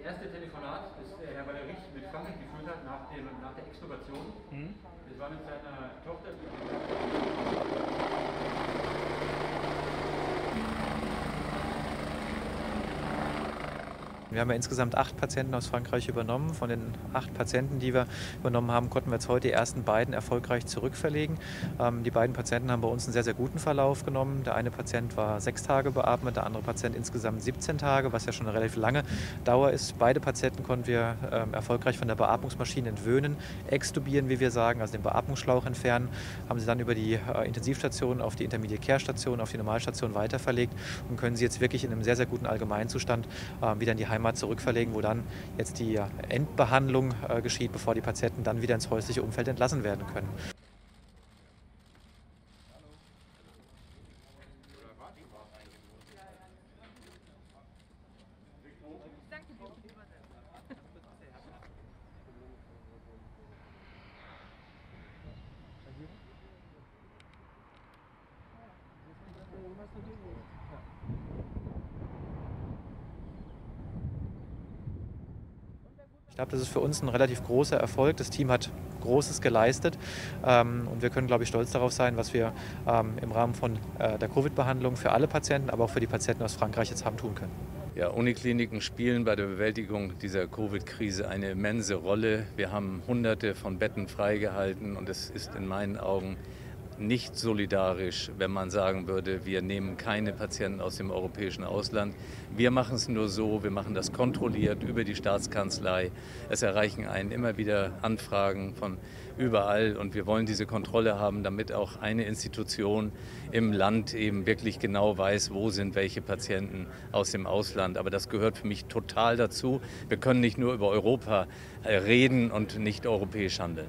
erste Telefonat, das Herr Valerich mit Frankreich geführt hat nach der Extubation. Das war mit seiner Tochter. Wir haben ja insgesamt 8 Patienten aus Frankreich übernommen. Von den 8 Patienten, die wir übernommen haben, konnten wir jetzt heute die ersten beiden erfolgreich zurückverlegen. Die beiden Patienten haben bei uns einen sehr, sehr guten Verlauf genommen. Der eine Patient war 6 Tage beatmet, der andere Patient insgesamt 17 Tage, was ja schon eine relativ lange Dauer ist. Beide Patienten konnten wir erfolgreich von der Beatmungsmaschine entwöhnen, extubieren, wie wir sagen, also den Beatmungsschlauch entfernen, haben sie dann über die Intensivstation auf die Intermediate Care Station, auf die Normalstation weiterverlegt und können sie jetzt wirklich in einem sehr, sehr guten Allgemeinzustand wieder in die Heimat zurückverlegen, wo dann jetzt die Endbehandlung geschieht, bevor die Patienten dann wieder ins häusliche Umfeld entlassen werden können. Ich glaube, das ist für uns ein relativ großer Erfolg. Das Team hat Großes geleistet und wir können, glaube ich, stolz darauf sein, was wir im Rahmen von der Covid-Behandlung für alle Patienten, aber auch für die Patienten aus Frankreich jetzt haben tun können. Ja, Unikliniken spielen bei der Bewältigung dieser Covid-Krise eine immense Rolle. Wir haben Hunderte von Betten freigehalten und es ist in meinen Augen nicht solidarisch, wenn man sagen würde, wir nehmen keine Patienten aus dem europäischen Ausland. Wir machen es nur so, wir machen das kontrolliert über die Staatskanzlei. Es erreichen einen immer wieder Anfragen von überall und wir wollen diese Kontrolle haben, damit auch eine Institution im Land eben wirklich genau weiß, wo sind welche Patienten aus dem Ausland. Aber das gehört für mich total dazu. Wir können nicht nur über Europa reden und nicht europäisch handeln.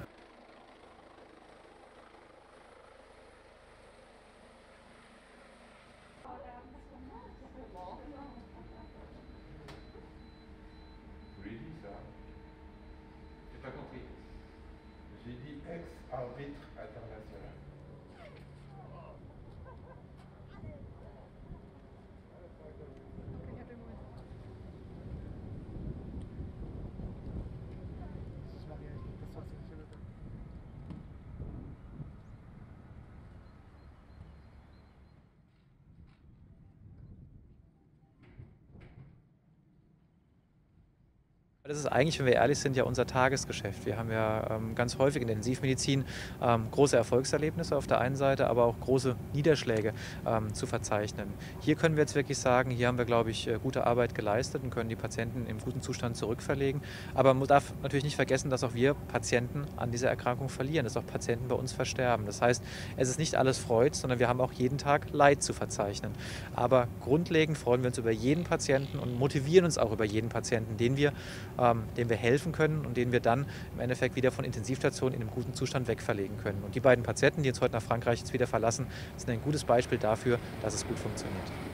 J'ai dit ex-arbitre international. Das ist eigentlich, wenn wir ehrlich sind, ja unser Tagesgeschäft. Wir haben ja ganz häufig in der Intensivmedizin große Erfolgserlebnisse auf der einen Seite, aber auch große Niederschläge zu verzeichnen. Hier können wir jetzt wirklich sagen, hier haben wir, glaube ich, gute Arbeit geleistet und können die Patienten im guten Zustand zurückverlegen. Aber man darf natürlich nicht vergessen, dass auch wir Patienten an dieser Erkrankung verlieren, dass auch Patienten bei uns versterben. Das heißt, es ist nicht alles Freud, sondern wir haben auch jeden Tag Leid zu verzeichnen. Aber grundlegend freuen wir uns über jeden Patienten und motivieren uns auch über jeden Patienten, dem wir helfen können und den wir dann im Endeffekt wieder von Intensivstationen in einem guten Zustand wegverlegen können. Und die beiden Patienten, die jetzt heute nach Frankreich jetzt wieder verlassen, sind ein gutes Beispiel dafür, dass es gut funktioniert.